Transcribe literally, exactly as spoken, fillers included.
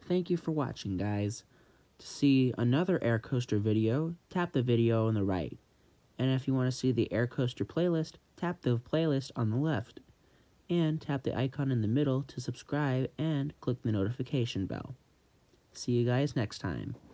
Thank you for watching, guys. To see another AirCoaster video, tap the video on the right. And if you want to see the AirCoaster playlist, tap the playlist on the left. And tap the icon in the middle to subscribe and click the notification bell. See you guys next time.